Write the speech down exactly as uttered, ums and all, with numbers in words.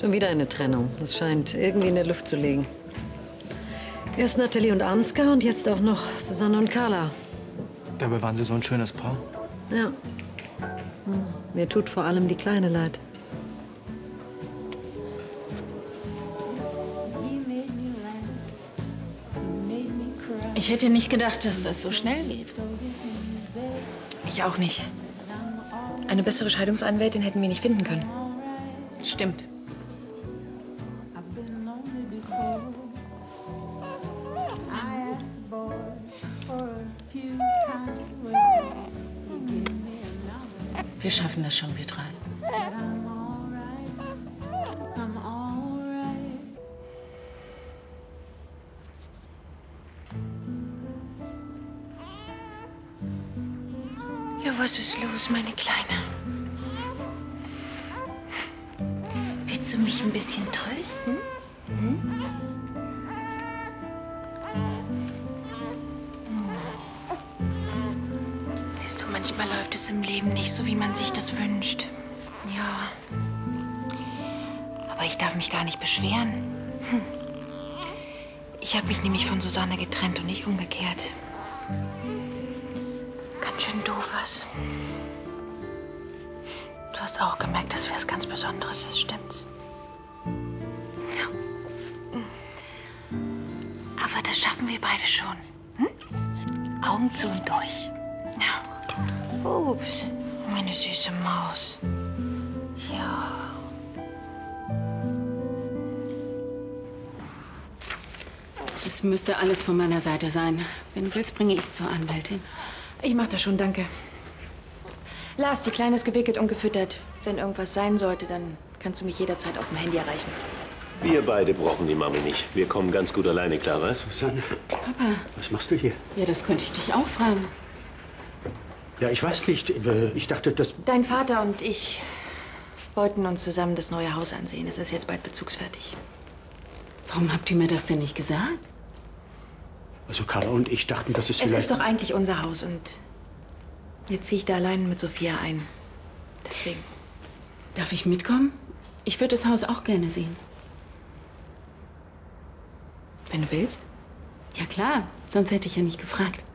Schon wieder eine Trennung. Das scheint irgendwie in der Luft zu liegen. Erst Natalie und Ansgar und jetzt auch noch Susanne und Carla. Dabei waren sie so ein schönes Paar. Ja. Hm. Mir tut vor allem die Kleine leid. Ich hätte nicht gedacht, dass das so schnell geht. Ich auch nicht. Eine bessere Scheidungsanwältin hätten wir nicht finden können. Stimmt. Wir schaffen das schon, wir drei. Ja, was ist los, meine Kleine? Willst du mich ein bisschen trösten? Hm? Weißt du, manchmal läuft es im Leben nicht so, wie man sich das wünscht. Ja. Aber ich darf mich gar nicht beschweren. Hm. Ich habe mich nämlich von Susanne getrennt und nicht umgekehrt. Ganz schön doof was. Du hast auch gemerkt, dass wir was ganz Besonderes ist, stimmt's? Ja. Aber das schaffen wir beide schon. Hm? Augen zu und durch. Ja. Ups, meine süße Maus. Ja. Es müsste alles von meiner Seite sein. Wenn du willst, bringe ich es zur Anwältin. Ich mach das schon, danke. Lars, die Kleine ist gewickelt und gefüttert. Wenn irgendwas sein sollte, dann kannst du mich jederzeit auf dem Handy erreichen. Wir beide brauchen die Mami nicht. Wir kommen ganz gut alleine klar, was? Susanne, Papa. was machst du hier? Ja, das könnte ich dich auch fragen. Ja, ich weiß nicht. Ich dachte, dass... Dein Vater und ich wollten uns zusammen das neue Haus ansehen. Es ist jetzt bald bezugsfertig. Warum habt ihr mir das denn nicht gesagt? Also Carla und ich dachten, dass es Es vielleicht... ist doch eigentlich unser Haus und jetzt ziehe ich da allein mit Sophia ein. Deswegen. Darf ich mitkommen? Ich würde das Haus auch gerne sehen. Wenn du willst. Ja klar, sonst hätte ich ja nicht gefragt.